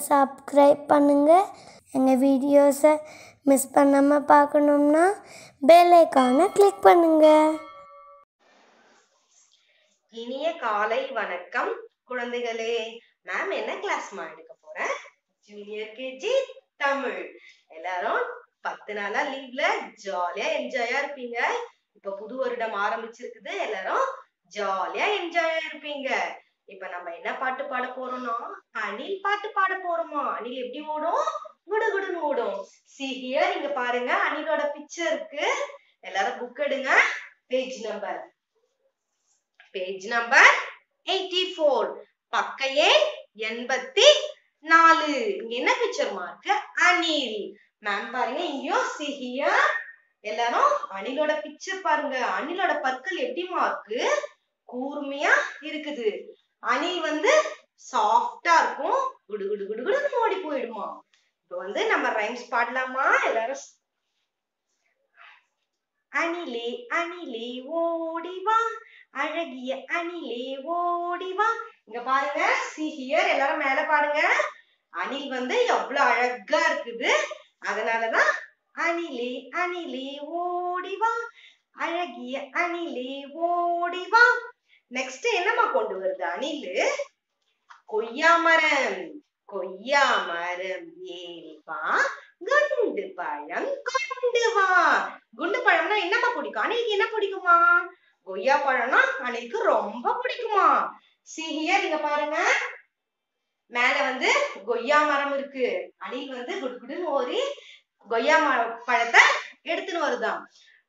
Subscribe பண்ணுங்கள். எங்கள் வீடியோஸை மிஸ் பண்ணாமல் பார்க்கணும்னா பெல் ஐகானை கிளிக் பண்ணுங்கள். இனிய காலை வணக்கம் குழந்தைகளே. மேம் என்ன கிளாஸ்மா எடுக்க போறேன்? Junior KG Tamil. எல்லாரும் 10 நாளா லீவ்ல ஜாலியா என்ஜாயா இருப்பீங்க. இப்ப புது வருடம் ஆரம்பிச்சிருக்குது. எல்லாரும் ஜாலியா என்ஜாயா இருப்பீங்க. இப்ப நம்ம என்ன பாட்டு பாட போறோம்னா அணில் பாட்டு பாட போறோமா. அணில் எப்படி ஓடும்? குடுகுடுன்னு ஓடும். See here, இங்க பாருங்க அணிலோட பிக்சர் இருக்கு. எல்லாரும் புக் எடுங்க. பேஜ் நம்பர் 84, பக்க எண் 84. இங்க என்ன பிக்சர்மா இருக்கு? அணில். மேம் பாருங்க இங்கேயும் see here. எல்லாரும் அணிலோட பிக்சர் பாருங்க. அணிலோட பற்கள் எப்படிமா இருக்கு? கூர்மையா இருக்குது. அணில் சாஃப்டா இருக்கும். குடு குடு குடு குடுன்னு ஓடி போயிடுமா. இப்ப நம்ம ரைம்ஸ் பாடலாமா? எல்லாரும் அணிலே அணிலே ஓடிவா, அழகிய அணிலே ஓடிவா. இங்க பாருங்க see here. எல்லாரும் மேல பாருங்க. அணில் எவ்வளவு அழகா இருக்குது. அதனாலதான் அணிலே அணிலே ஓடிவா, அழகிய அணிலே ஓடிவா. நெக்ஸ்ட் என்னமா கொண்டு வருது அணிலு? கொய்யாமரம். கொய்யாமரம் ஏறிவா, குண்டு பழம் கொண்டு வா. குண்டு பழம்னா என்னமா பிடிக்கும்? அணிலுக்கு என்ன பிடிக்குமா? கொய்யா பழம்னா அணிலுக்கு ரொம்ப பிடிக்குமா. see here, இங்க பாருங்க மேல கொய்யா மரம் இருக்கு. அணில் குடு குடுன்னு ஓடி கொய்யா பழத்தை எடுத்துன்னு வருதாம்.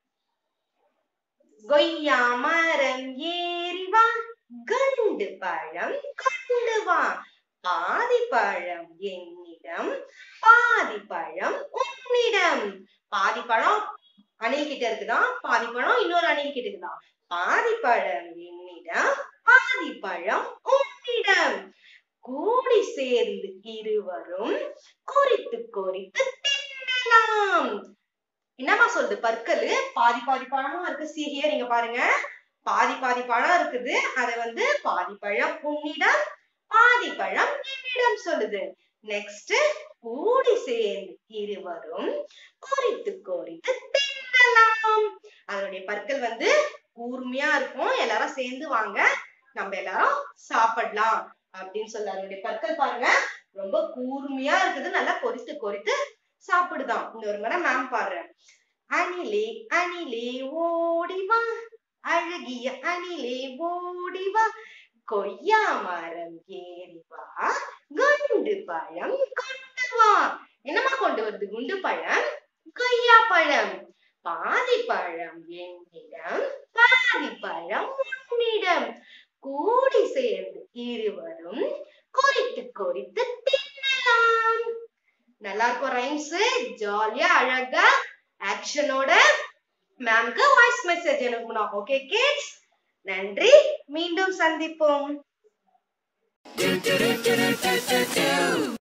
கொய்யா மரம் ஏறிவா, குண்டு பழம் கொண்டு வா. பாதி பழம் என்னிடம், பாதி பழம் உன்னிடம். பாதி பழம் அணில் கிட்ட இருக்குதான், பாதி பழம் இன்னொரு அணில் கிட்ட இருக்குதான். பாதி பழம் என்னிடம், பாதி பழம் உன்னிடம். கூடி சேர்ந்து இருவரும் குறித்து குறித்து தின்னலாம். என்னமா சொல்லுது? பற்கள் பாதி பாதி பழமா இருக்கு. see here, இங்க பாருங்க பாதி பாதி பழம் இருக்குது. அத பாதி பழம் உன்னிடம், பாதி பழம் என்னிடம் சொல்லுது. நெக்ஸ்ட் கூடி சேர்ந்து இருவரும் குறித்து குறித்து தின்னலாம். அதனுடைய பற்கள் கூர்மையா இருக்கும். எல்லாரும் சேர்ந்து வாங்க நம்ம எல்லாரும் சாப்பிடலாம் அப்படின்னு சொல்ல. அதனுடைய பற்கள் பாருங்க ரொம்ப கூர்மையா இருக்குது. நல்லா கொறித்து கொறித்து சாப்பிடுதான். இந்த ஒரு முறை மேம் பாடுறேன். அணிலே அணிலே ஓடிவா, அழகிய அணிலே ஓடிவா, கொய்யா மரம் ஏறிவா, குண்டு பழம் கொண்டு வா. என்னமா கொண்டு வருது? குண்டு பழம், கொய்யா பழம். பாதி பழம் என்னிடம், பாதி பழம் உன்னிடம். கூடி சேர்ந்து இருவரும் குறித்து குறித்து தின்னலாம். நல்லா இருக்கும் ரைம்ஸ். ஜாலியா அழகா ஆக்ஷனோட மேம்க்கு வாய்ஸ் மெசேஜ் அனுப்பணும். ஓகே கிட்ஸ், நன்றி. மீண்டும் சந்திப்போம்.